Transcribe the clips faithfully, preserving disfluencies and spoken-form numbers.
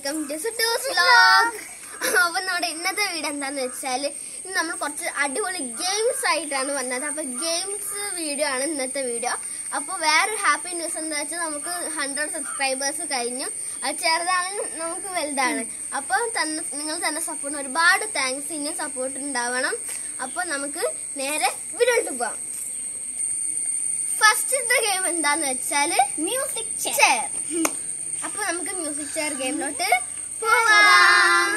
Welcome to സുട്ടൂസ് vlog. അപ്പൊ നമ്മുടെ ഇന്നത്തെ വീഡിയോ എന്താന്ന് വെച്ചാല് ഇന്ന് നമ്മൾ കുറച്ച് അടിപൊളി ഗെയിംസ് ആയിട്ടാണ് വന്നത്. അപ്പൊ ഗെയിംസ് വീഡിയോ ആണ് ഇന്നത്തെ വീഡിയോ. അപ്പൊ വേറൊരു ഹാപ്പി ന്യൂസ് എന്താ വെച്ചാൽ നമുക്ക് ഹൺഡ്രഡ് സബ്സ്ക്രൈബേഴ്സ് കഴിഞ്ഞു. അത് ചെറുതാണ്, നമുക്ക് വലുതാണ്. അപ്പൊ തന്നെ നിങ്ങൾ തന്നെ സപ്പോർട്ട് ഒരുപാട് താങ്ക്സ്. ഇനിയും സപ്പോർട്ട് ഉണ്ടാവണം. അപ്പൊ നമുക്ക് നേരെ വീഡിയോട്ട് പോവാം. ഫസ്റ്റത്തെ ഗെയിം എന്താന്ന് വെച്ചാല് മ്യൂസിക് ചെയർ. അപ്പൊ നമുക്ക് മ്യൂസിക് ചെയർ ഗെയിമിലോട്ട് പോവാം.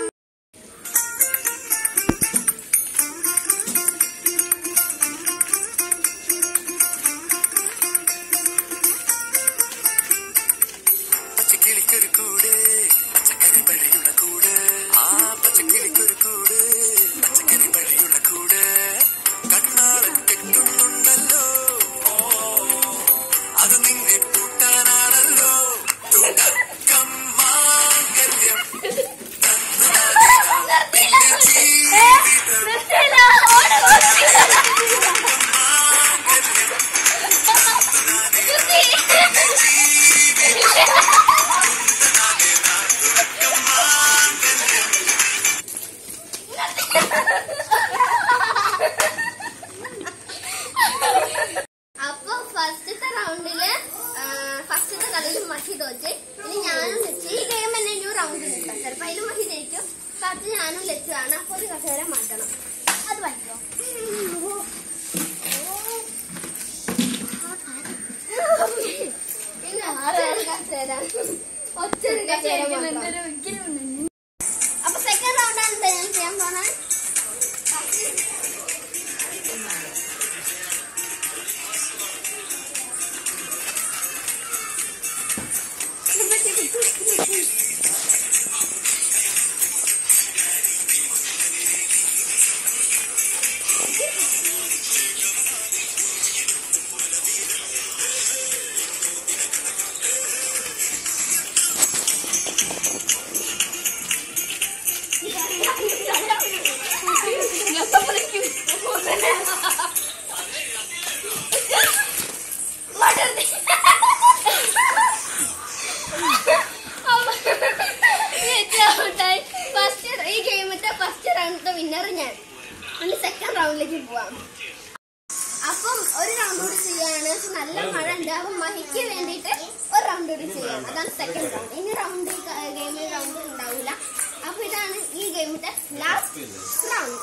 അപ്പൊ ഫസ്റ്റത്തെ റൗണ്ടില് ഫസ്റ്റത്തെ കളിയിൽ മഹി തോറ്റ്. ഇനി ഞാനും ലച്ചു. ഈ ഗെയിം തന്നെ ഒരു റൗണ്ട് കിട്ടാം. ചിലപ്പോ അതിലും മഹി ജയിക്കും. ഫസ്റ്റ് ഞാനും ലച്ചുവാണ്. അപ്പൊ ഒരു കസേര മാറ്റണം. അത് പറ്റോ? പിന്നെ ആറ് കസേര ഒറ്റ കസേര. അപ്പൊ സെക്കൻഡ് റൗണ്ടാണ് ഞാൻ ചെയ്യാൻ പോണേ. ഈ ഗെയിമിന്റെ ഫസ്റ്റ് റൗണ്ടിന്റെ വിന്നർ ഞാൻ. സെക്കൻഡ് റൗണ്ടിലേക്ക് പോവാം. അപ്പം ഒരു റൗണ്ട് കൂടി ചെയ്യാണ്. നല്ല മഴ ഉണ്ട്. അപ്പൊ മഹിക്ക് വേണ്ടിയിട്ട് ഒരു റൗണ്ട് കൂടി ചെയ്യാണ്. അതാണ് സെക്കൻഡ് റൗണ്ട്. ഇനി റൗണ്ട് ഗെയിമിൽ റൗണ്ട് ഉണ്ടാവില്ല. അപ്പൊ ഇതാണ് ഈ ഗെയിമിന്റെ ലാസ്റ്റ് റൗണ്ട്.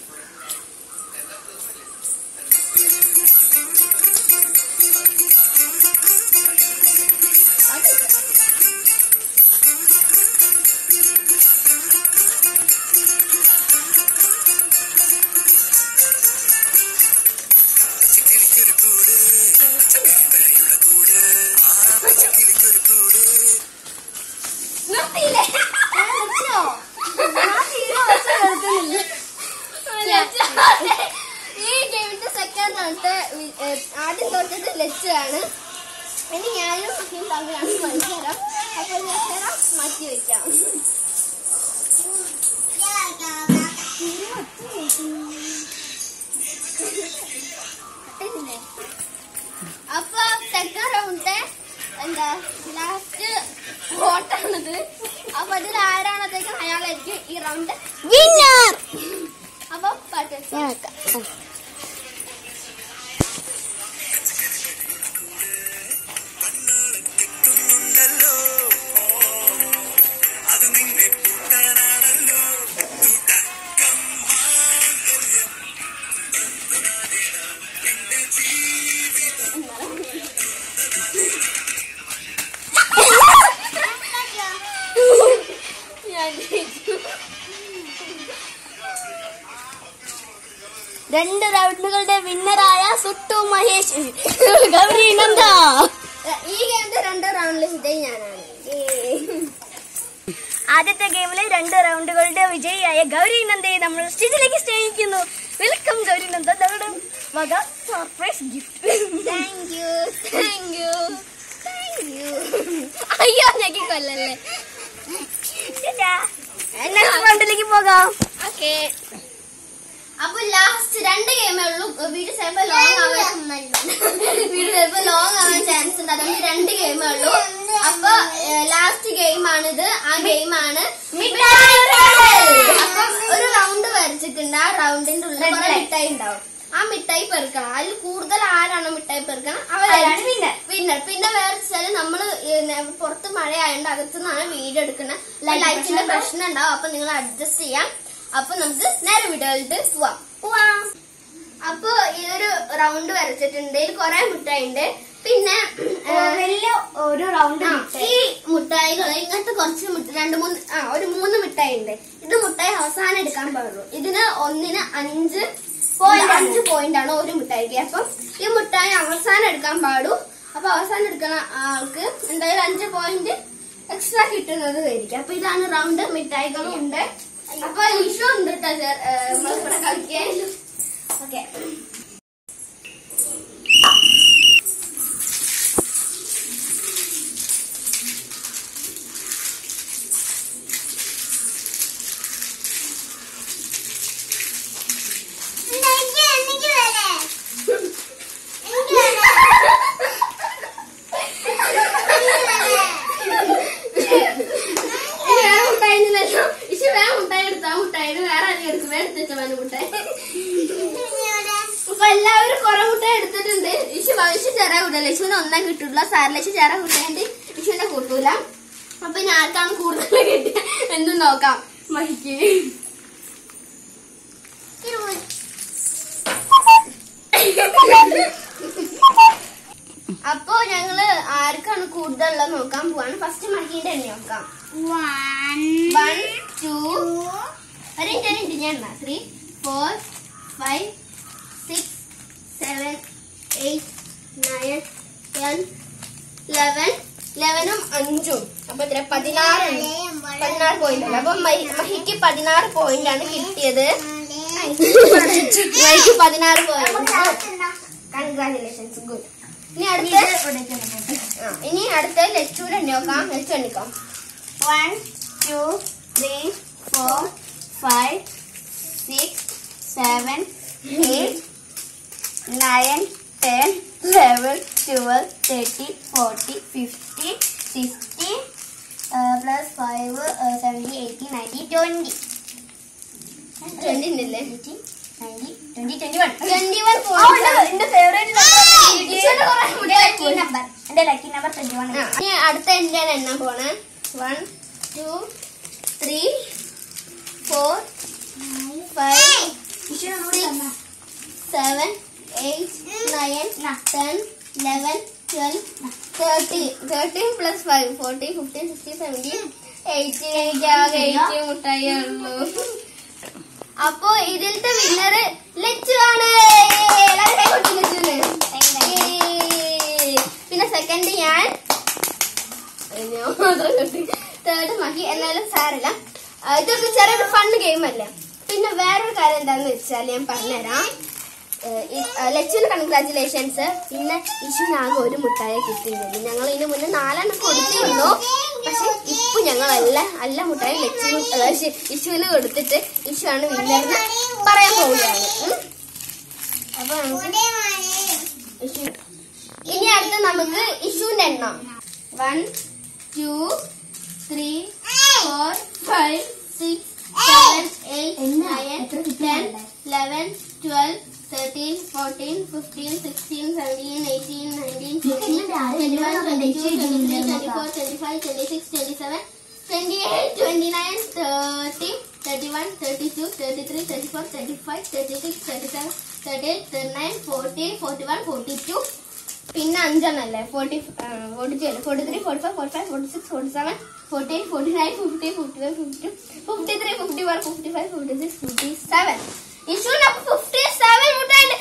ഈ ഗെയിമിന്റെ സെക്കൻഡ് റൗണ്ട് ആദ്യം തൊട്ടിട്ട് ലച്ചാണ്. ഇനി ഞാനും മഹിയും തമ്മിലാണ് മത്സരം. അപ്പൊ മത്സരം മാറ്റി വെക്കാം. അപ്പൊ സെക്കൻഡ് റൗണ്ട് എന്താ ലാസ്റ്റ് വോട്ടാണിത്. അപ്പൊ അതിൽ ആരാണത്തേക്കും അയാളായിരിക്കും ഈ റൗണ്ട് വിന്നർ. അപ്പൊ പാട്ട് രണ്ട് റൗണ്ടുകളുടെ വിന്നറായ സുട്ടു മഹേഷ് ഗൗരി നന്ദ. ഈ ഗെയിമിന്റെ രണ്ട് റൗണ്ടിൽ വിജയി ഞാനാണ്. ആദ്യത്തെ ഗെയിമിലെ രണ്ട് റൗണ്ടുകളുടെ വിജയിയായ ഗൗരി നന്ദയെ നമ്മൾ സ്റ്റേജിലേക്ക് സ്നേഹിക്കുന്നു. വെൽക്കം ഗൗരി നന്ദ. വക surprise gift. Thank you thank you thank you. അയ്യോ ഞെക്കി കൊല്ലല്ലേ. നെക്സ്റ്റ് റൗണ്ടിലേക്ക് പോകാം. ഓക്കെ. അപ്പൊ ലാസ്റ്റ് രണ്ട് ഗെയിമേ ഉള്ളൂ. വീഡിയോ ചിലപ്പോ ലോങ് ആവാൻ വീഡിയോ ചിലപ്പോ ലോങ് ആവാൻ ചാൻസ് ഉണ്ട്. അതുകൊണ്ട് രണ്ട് ഗെയിമേ ഉള്ളൂ. അപ്പൊ ലാസ്റ്റ് ഗെയിം ആണിത്. ആ ഗെയിമാണ് അപ്പൊ ഒരു റൗണ്ട് വരച്ചിട്ടുണ്ട്. ആ റൗണ്ടിന്റെ ഉള്ളിൽ കുറെ മിഠായി ഉണ്ടാവും. ആ മിഠായി പെറുക്കണം. അതിൽ കൂടുതൽ ആരാണോ മിഠായി പെറുക്കണം അവരാണ് വിന്നർ. പിന്നെ വേറെ വെച്ചാല് നമ്മള് പുറത്ത് മഴ ആയതുകൊണ്ട് അകത്തുനിന്നാണ് വീഡിയോ എടുക്കുന്നത്. ലൈറ്റിന്റെ പ്രശ്നം ഉണ്ടാവും. അപ്പൊ നിങ്ങൾ അഡ്ജസ്റ്റ് ചെയ്യാം. അപ്പൊ നമുക്ക് നേരെ വീഡിയോയിലിട്ട് പോവാം പോവാം അപ്പൊ ഇതൊരു റൗണ്ട് വരച്ചിട്ടുണ്ട്. ഇതിൽ കുറെ മിഠായി ഉണ്ട്. പിന്നെ വലിയ ഒരു റൗണ്ട് ഈ മുട്ടായികൾ ഇങ്ങനത്തെ കുറച്ച് രണ്ട് മൂന്ന് ആ ഒരു മൂന്ന് മിഠായി ഉണ്ട്. ഇത് മുട്ടായി അവസാനം എടുക്കാൻ പാടുള്ളൂ. ഇതിന് ഒന്നിന് അഞ്ച് പോയിന്റ് അഞ്ച് പോയിന്റ് ആണ് ഒരു മിഠായിക്ക്. അപ്പം ഈ മുട്ടായി അവസാനം എടുക്കാൻ പാടൂ. അപ്പൊ അവസാനം എടുക്കുന്ന ആൾക്ക് എന്തായാലും അഞ്ച് പോയിന്റ് എക്സ്ട്രാ കിട്ടുന്നത് ആയിരിക്കും. അപ്പൊ ഇതാണ് റൗണ്ട്. മിഠായികളും ഉണ്ട്. അപ്പൊ ഇഷ്യൂ ഉണ്ട് കേട്ടോ നമ്മളിവിടെ കളിക്കാൻ. ഓക്കെ അപ്പൊ എല്ലാവരും കുറെ മുട്ടായി എടുത്തിട്ടുണ്ട്. ഇഷു ഭവിഷ്യ ചേരാ കൂട്ടല. ഇഷുവിന് ഒന്നാം കിട്ടൂല. സാറിലേശു ചേരാ കൂട്ടാണ്ട് ഇഷുവിനെ കൂട്ടൂല. അപ്പൊ ഇനി ആർക്കാണ് കൂടുതൽ കിട്ടിയ എന്ന് നോക്കാം. മഹിക്ക് അപ്പൊ ഞങ്ങള് ആർക്കാണ് കൂടുതലുള്ളത് നോക്കാൻ പോവാണ്. ഫസ്റ്റ് മഹിന്റെ എണ്ണ നോക്കാം. വൺ ടു ഒരു മിനിറ്റ് ഞാൻ three four five six seven eight nine ten eleven ലെവനും അഞ്ചും. അപ്പൊ ഇത്ര പതിനാറ് പതിനാറ് പോയിന്റ് ഉണ്ട്. അപ്പൊ മഹിക്ക് പതിനാറ് പോയിന്റ് ആണ് കിട്ടിയത്. മഹിക്ക് പതിനാറ് പോയിന്റ്. കൺഗ്രാറ്റുലേഷൻസ്. ഗുഡ്. ഇനി അടുത്ത ഇനി അടുത്ത ലച്ചൂടെ നോക്കാം. ലച്ചു എണ്ണിക്കാം. One two three four five six seven eight nine ten eleven twelve thirteen fourteen fifteen sixteen plus five seventeen eighteen nineteen twenty twenty ഉണ്ടല്ലേ? Twenty twenty twenty one twenty one എന്റെ ഫേവറേറ്റ് നമ്പർ. എന്റെ lucky number twenty one. അടുത്ത എന്റെ എണ്ണാൻ പോണേ. One two three four five six seven eight nine ten eleven twelve thirteen thirteen plus five fourteen fifteen sixteen seventeen eighteen. എനിക്ക് ആകെ eighteen മുട്ടായി ഉള്ളൂ. അപ്പൊ ഇതിലത്തെ വിന്നറ് ലച്ചു ആണ്. പിന്നെ സെക്കൻഡ് ഞാൻ, തേർഡ് മഹി. എന്നാലും സാരല്ല, ഇതൊക്കെ ചെറിയൊരു ഫൺ ഗെയിം അല്ല. പിന്നെ വേറൊരു കാര്യം എന്താന്ന് വെച്ചാൽ ഞാൻ പറഞ്ഞുതരാം. ലച്ചുവിന് കൺഗ്രാറ്റുലേഷൻസ്. പിന്നെ ഇഷുവിനാകെ ഒരു മുട്ടായി കിട്ടിയിട്ടുണ്ട്. ഞങ്ങൾ ഇതിന് മുന്നേ നാലെണ്ണം കൊടുത്തിരുന്നു. പക്ഷെ ഇപ്പൊ ഞങ്ങൾ എല്ലാ എല്ലാ മുട്ടായി ലച്ചുവിന് ഇഷുവിന് കൊടുത്തിട്ട് ഇഷു ആണ് വിന്നറിന് പറയാൻ പോവുകയാണ്. അപ്പൊ നമുക്ക് ഇനി അടുത്ത് നമുക്ക് ഇഷുവിന്റെ എണ്ണം. One two three four five six seven eight nine ten eleven twelve thirteen, fourteen, fifteen, sixteen, seventeen, eighteen, nineteen, twenty, twenty-one, twenty-two, twenty-three, twenty-four, twenty-five, twenty-six, twenty-seven, twenty-eight, twenty-nine, thirty, thirty-one, thirty-two, thirty-three, thirty-four, thirty-five, thirty-six, thirty-seven, thirty-eight, thirty-nine, forty, forty-one, forty-two. പിന്നെ അഞ്ചെണ്ണല്ലേ? Forty forty two അല്ലേ? Forty three forty five forty five forty six forty seven forty eight forty nine fifty fifty one fifty two fifty three fifty four fifty five fifty six fifty seven. ഇഷുവിന് അപ്പൊ fifty seven മുട്ടായിട്ട്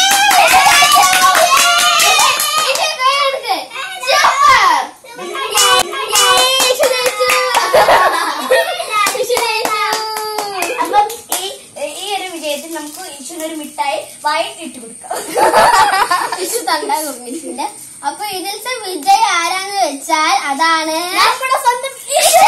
നമുക്ക് ഇഷുവിനൊരു മിഠായി വായിട്ട് ഇട്ട് കൊടുക്കാം. ഇഷു തണ്ടാ ഇഷുവിന്റെ. അപ്പൊ ഇതിലത്തെ വിജയ് ആരാന്ന് വെച്ചാൽ അതാണ് നമ്മുടെ സ്വന്തം ഇഷു.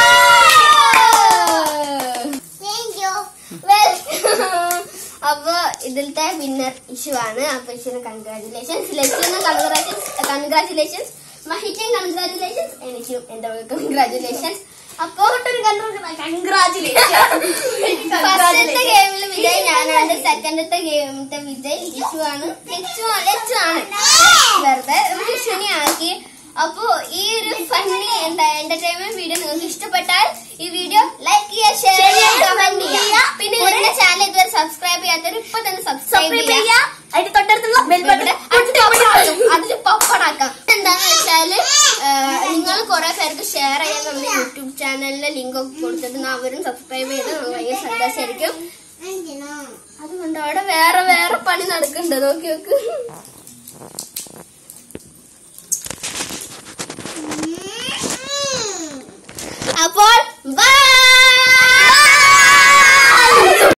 അപ്പൊ ഇതിലത്തെ വിന്നർ ഇഷു ആണ്. അപ്പൊ ഇഷുവിന് കൺഗ്രാറ്റുലേഷൻസ്. ലച്ചുവിന് കൺഗ്രാറ്റുലേഷൻസ്. മഹിക്കും കൺഗ്രാജുലേഷൻസ്, എനിക്കും എന്റെ കൺഗ്രാജുലേഷൻസ്. അപ്പൊ കൺഗ്രാജുലേഷൻ. ഫസ്റ്റത്തെ ഗെയിമിൽ വിജയ് ഞാനാണ്, സെക്കൻഡത്തെ ഗെയിമിന്റെ വിജയ് ലിച്ചു ആണ്. ലിച്ചു ലിച്ചു ആണ് വെറുതെ ലിച്ചുനെ ആക്കി. അപ്പൊ ഈ ഒരു ഫണ്ണി എന്റർടൈൻമെന്റ് വീഡിയോ നിങ്ങൾക്ക് ഇഷ്ടപ്പെട്ടാൽ ഈ വീഡിയോ ലൈക്ക് ചെയ്യുക, ഷെയർ ചെയ്യുക, കമന്റ് ചെയ്യുക. പിന്നെ എന്റെ ചാനൽ ഇതുവരെ സബ്സ്ക്രൈബ് ചെയ്യാത്തവർ ഇപ്പൊ തന്നെ സബ്സ്ക്രൈബ് ചെയ്യുക. അതിന്റെ തൊട്ടടുത്തുള്ള ബെൽ ബട്ടൺ അതിൽ പപ്പടാക്കാം. എന്താന്ന് വെച്ചാല് നിങ്ങൾ കുറെ പേർക്ക് ഷെയർ ചെയ്യാൻ നമ്മുടെ യൂട്യൂബ് ചാനലിലെ ലിങ്ക് ഒക്കെ കൊടുത്തിട്ട് അവരും സബ്സ്ക്രൈബ് ചെയ്ത് നമുക്ക് ഭയങ്കര സന്തോഷമായിരിക്കും. അതുകൊണ്ട് അവിടെ വേറെ വേറെ പണി നടക്കുന്നുണ്ട്, നോക്കി നോക്ക്.